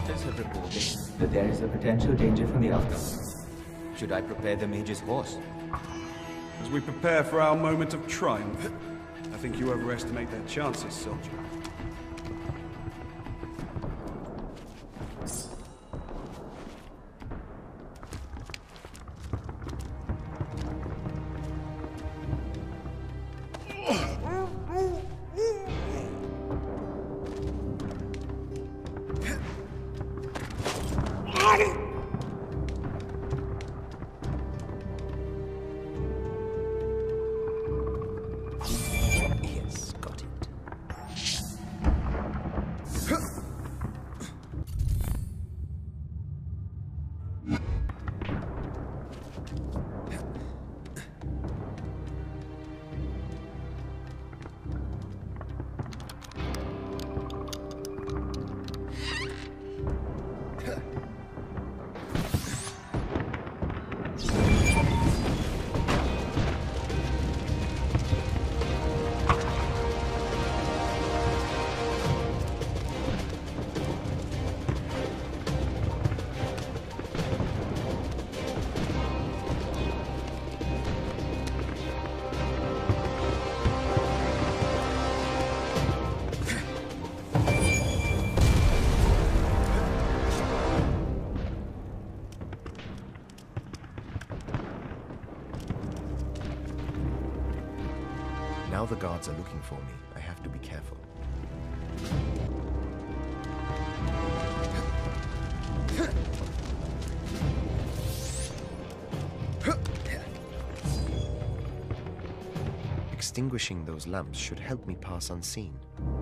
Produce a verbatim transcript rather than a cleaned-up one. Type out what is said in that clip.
hunters have reported that there is a potential danger from the outcome. Should I prepare the mage's horse? As we prepare for our moment of triumph, I think you overestimate their chances, soldier. Yes, got it. Now the guards are looking for me. I have to be careful. Extinguishing those lamps should help me pass unseen.